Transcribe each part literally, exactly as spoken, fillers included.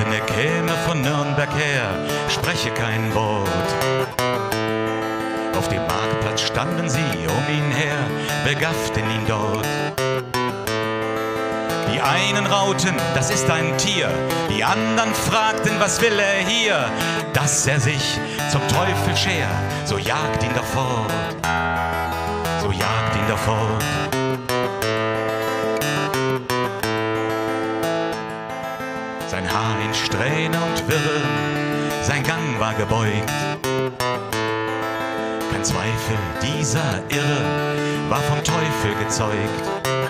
er käme von Nürnberg her, spreche kein Wort. Auf dem Marktplatz standen sie um ihn her, begafften ihn dort. Die einen rauten, das ist ein Tier, die anderen fragten, was will er hier? Dass er sich zum Teufel scher, so jagt ihn doch fort, so jagt ihn doch fort. Sein Haar in Strähne und Wirre, sein Gang war gebeugt. Kein Zweifel, dieser Irre war vom Teufel gezeugt.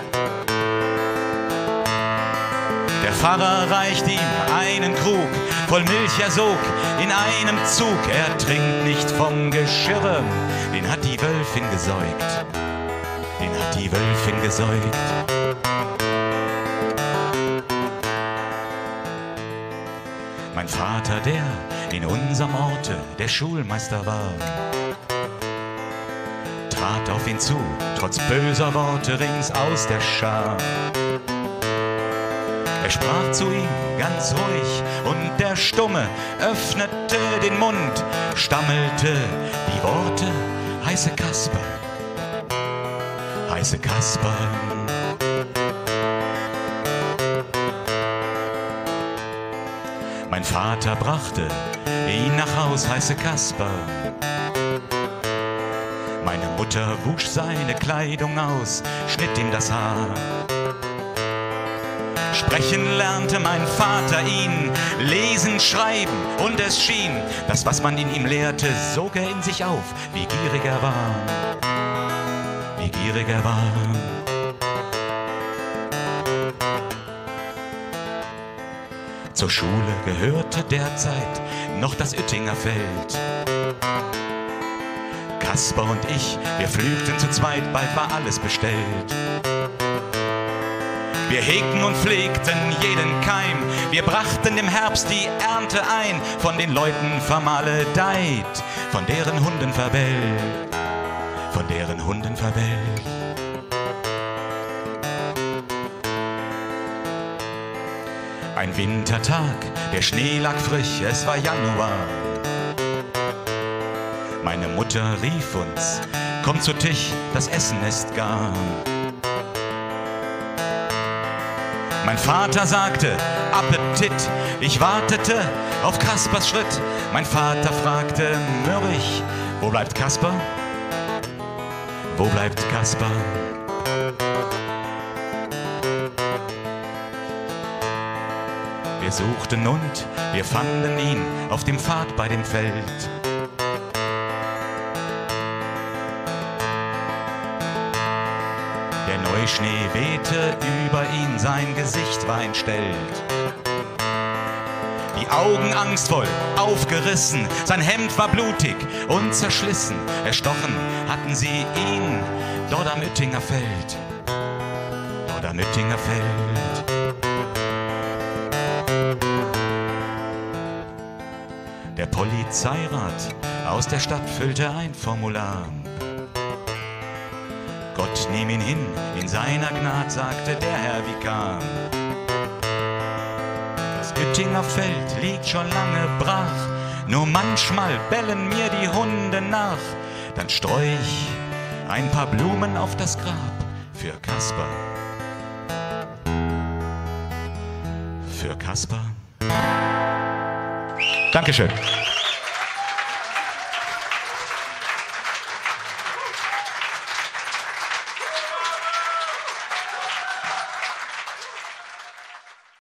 Der Pfarrer reicht ihm einen Krug voll Milch, er sog in einem Zug. Er trinkt nicht vom Geschirre, den hat die Wölfin gesäugt, den hat die Wölfin gesäugt. Mein Vater, der in unserem Orte der Schulmeister war, trat auf ihn zu, trotz böser Worte rings aus der Schar. Er sprach zu ihm ganz ruhig und der Stumme öffnete den Mund, stammelte die Worte, heiße Kasper, heiße Kasper. Mein Vater brachte ihn nach Haus, heiße Kasper. Meine Mutter wusch seine Kleidung aus, schnitt ihm das Haar. Sprechen lernte mein Vater ihn, lesen, schreiben, und es schien, das, was man in ihm lehrte, sog er in sich auf, wie gierig er war, wie gierig er war. Zur Schule gehörte derzeit noch das Oettinger Feld. Kasper und ich, wir pflügten zu zweit, bald war alles bestellt. Wir hegten und pflegten jeden Keim, wir brachten im Herbst die Ernte ein, von den Leuten vermaledeit, von deren Hunden verbellt, von deren Hunden verbellt. Ein Wintertag, der Schnee lag frisch, es war Januar. Meine Mutter rief uns, kommt zu Tisch, das Essen ist gar. Mein Vater sagte, Appetit, ich wartete auf Kaspers Schritt. Mein Vater fragte mürrisch, wo bleibt Kasper? Wo bleibt Kasper? Wir suchten und wir fanden ihn auf dem Pfad bei dem Feld. Der Neuschnee wehte über ihn, sein Gesicht war entstellt. Die Augen angstvoll aufgerissen, sein Hemd war blutig und zerschlissen. Erstochen hatten sie ihn dort am Oettinger Feld, dort am Oettinger Feld. Der Polizeirat aus der Stadt füllte ein Formular. Gott nehm ihn hin, in seiner Gnad, sagte der Herr Vikar. Das Oettinger Feld liegt schon lange brach, nur manchmal bellen mir die Hunde nach. Dann streu ich ein paar Blumen auf das Grab für Kasper. Für Kasper. Dankeschön.